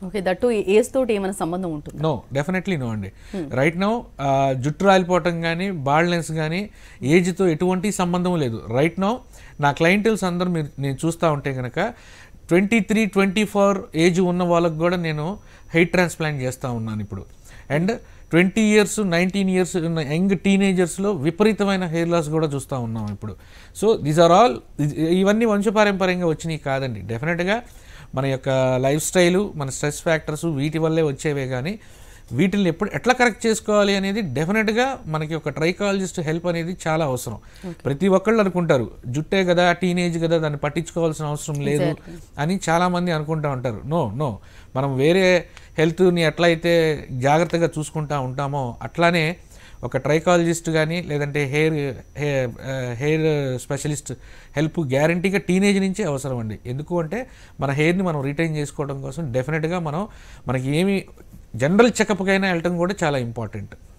Okay, that age తోటి ఏమైనా సంబంధం ఉంటుంది? నో, డెఫినెట్లీ నో అండి. రైట్ నౌ జుట్టు రాలిపోవటం కానీ బాల్డ్నెస్ కానీ ఏజ్తో ఎటువంటి సంబంధం లేదు. రైట్ నౌ నా క్లయింటల్స్ అందరూ నేను చూస్తూ ఉంటే కనుక 23, 24 ఏజ్ ఉన్న వాళ్ళకు కూడా నేను హెయిర్ ట్రాన్స్ప్లాంట్ చేస్తూ ఉన్నాను ఇప్పుడు. అండ్ 20 years, 19 years ఉన్న యంగ్ టీనేజర్స్లో విపరీతమైన హెయిర్ లాస్ కూడా చూస్తూ ఉన్నాం ఇప్పుడు. సో దీస్ ఆర్ ఆల్, ఇవన్నీ వంశపారంపర్యంగా వచ్చినాయి కాదండి. డెఫినెట్గా మన యొక్క లైఫ్ స్టైలు, మన స్ట్రెస్ ఫ్యాక్టర్స్ వీటి వల్లే వచ్చేవే. కానీ వీటిని ఎట్లా కరెక్ట్ చేసుకోవాలి అనేది డెఫినెట్గా మనకి ఒక ట్రైకాలజిస్ట్ హెల్ప్ అనేది చాలా అవసరం. ప్రతి ఒక్కళ్ళు అనుకుంటారు జుట్టే కదా, టీనేజ్ కదా, దాన్ని పట్టించుకోవాల్సిన అవసరం లేదు అని చాలామంది అనుకుంటూ ఉంటారు. నో, మనం వేరే హెల్త్ని ఎట్లయితే జాగ్రత్తగా చూసుకుంటూ ఉంటామో అట్లానే ఒక ట్రైకాలజిస్ట్ కానీ లేదంటే హెయిర్ స్పెషలిస్ట్ హెల్ప్ గ్యారంటీగా టీనేజ్ నుంచే అవసరం అండి. ఎందుకు అంటే మన హెయిర్ని మనం రిటైన్ చేసుకోవడం కోసం డెఫినెట్గా మనకి ఏమి జనరల్ చెకప్కైనా వెళ్ళటం కూడా చాలా ఇంపార్టెంట్.